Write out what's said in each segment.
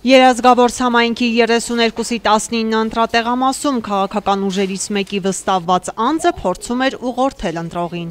Երազգավոր համայնքի 32-19 ընտրատեղամասում քաղաքական ուժերից մեկի վստահված անձը փորձում էր ուղղորդել ընտրողին։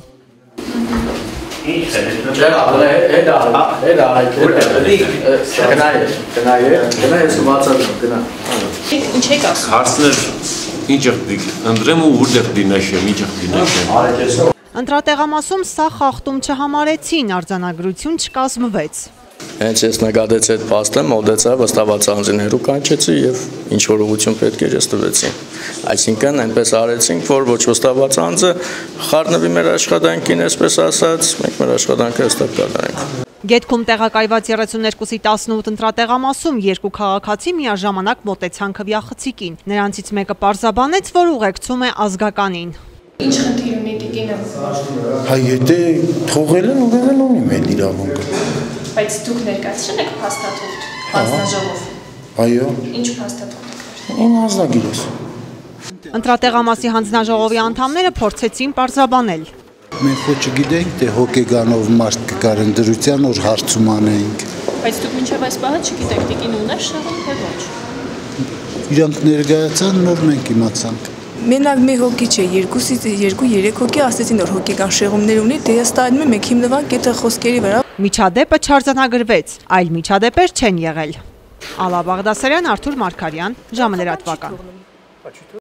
Ընտրատեղամասում սա խախտում չհամարեցին, արձանագրություն չկազմվեց։ Հենց ես նկատեցի այդ փաստը, մոտեցա, վստահված անձին հեռու կանչեցի եւ ինչ որ ուղղություն պետք էր ես տվեցի։ Այսինքն այնպես արեցինք, որ ոչ վստահված անձը խառնվի մեր աշխատանքին, այսպես ասած, մենք մեր աշխատանքը հստակ կատարենք։ Գետքում տեղակայված 32-18 ընտրատեղամասում երկու քաղաքացի միաժամանակ մոտեցան քվյախցիկին։ Նրանցից մեկը պարզաբանեց, որ ուղեկցում է ազգականին։ Ինչ խնդիր ունի տիկինը։ Հայ եթե թողել են, ուրեմն ունի մեր իրավունքը։ Բայց դուք ներկայացրել եք փաստաթուղթ հանձնաժողով։ Այո։ Ինչ փաստաթուղթ։ Իմ անձնագիրս։ Ընտրատեղամասի հանձնաժողովի անդամները փորձեցին պարզաբանել։ Մենք ոչ չգիտենք, թե հոգեգանով մարդ կգար ընդրության, որ հարցում անեինք։ Բայց դուք մինչև այս պահը չգիտեք տիկին ուներ շեղում, թե ոչ։ Իրանք ներկայացան, նոր մենք իմացանք։ Մենակ մի հոգի չէ, 2-3 հոգի ասեցին, որ հոգեկան շեղումներ ունի, դե հստակում եմ մենք հիմնվանք այդ խոսքերի վրա։ Միջադեպը չարձանագրվեց, այլ միջադեպեր չեն եղել։ Ալա Բաղդասարյան, Արթուր Մարգարյան, ժամը լրատվական։